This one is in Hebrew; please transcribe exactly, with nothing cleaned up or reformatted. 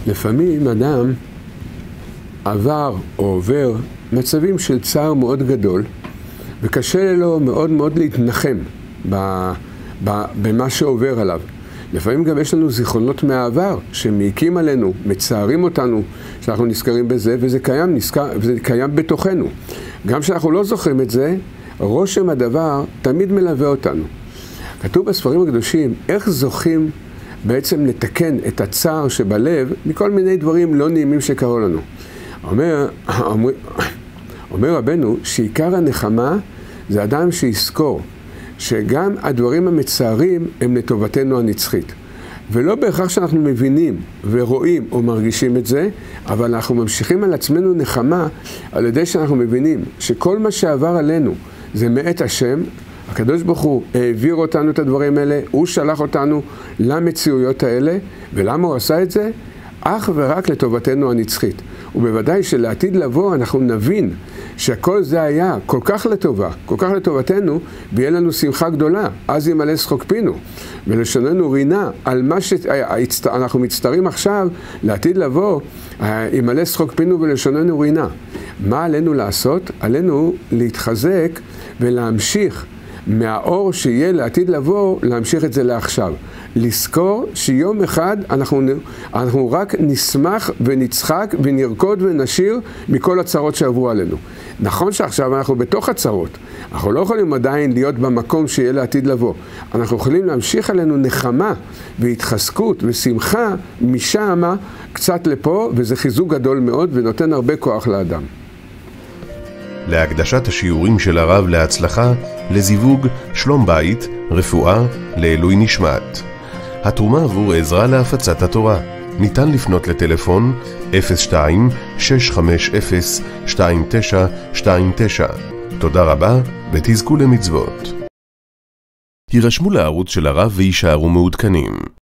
לפעמים אדם עבר או עובר מצבים של צער מאוד גדול, וקשה לו מאוד מאוד להתנחם ב, ב, במה שעובר עליו. לפעמים גם יש לנו זיכרונות מהעבר שמעיקים עלינו, מצערים אותנו, שאנחנו נזכרים בזה, וזה קיים, נזכר, וזה קיים בתוכנו. גם כשאנחנו לא זוכרים את זה, רושם הדבר תמיד מלווה אותנו. כתוב בספרים הקדושים, איך זוכים בעצם לתקן את הצער שבלב מכל מיני דברים לא נעימים שקרו לנו. אומר, אומר, אומר רבנו שעיקר הנחמה זה אדם שיזכור שגם הדברים המצערים הם לטובתנו הנצחית. ולא בהכרח שאנחנו מבינים ורואים או מרגישים את זה, אבל אנחנו ממשיכים על עצמנו נחמה על ידי שאנחנו מבינים שכל מה שעבר עלינו זה מאת השם. הקדוש ברוך הוא העביר אותנו את הדברים האלה, הוא שלח אותנו למציאויות האלה, ולמה הוא עשה את זה? אך ורק לטובתנו הנצחית. ובוודאי שלעתיד לבוא אנחנו נבין שכל זה היה כל כך לטובה, כל כך לטובתנו, ויהיה לנו שמחה גדולה. אז ימלא שחוק פינו, ולשוננו רינה על מה שאנחנו מצטערים עכשיו, לעתיד לבוא, ימלא שחוק פינו ולשוננו רינה. מה עלינו לעשות? עלינו להתחזק ולהמשיך מהאור שיהיה לעתיד לבוא, להמשיך את זה לעכשיו. לזכור שיום אחד אנחנו, אנחנו רק נשמח ונצחק ונרקוד ונשיר מכל הצרות שעברו עלינו. נכון שעכשיו אנחנו בתוך הצרות, אנחנו לא יכולים עדיין להיות במקום שיהיה לעתיד לבוא. אנחנו יכולים להמשיך עלינו נחמה והתחזקות ושמחה משם קצת לפה, וזה חיזוק גדול מאוד ונותן הרבה כוח לאדם. להקדשת השיעורים של הרב להצלחה, לזיווג, שלום בית, רפואה, לעילוי נשמת. התרומה עבור עזרה להפצת התורה. ניתן לפנות לטלפון אפס שתיים שש חמש אפס שתיים תשע שתיים תשע. תודה רבה ותזכו למצוות. הירשמו לערוץ של הרב וישארו מעודכנים.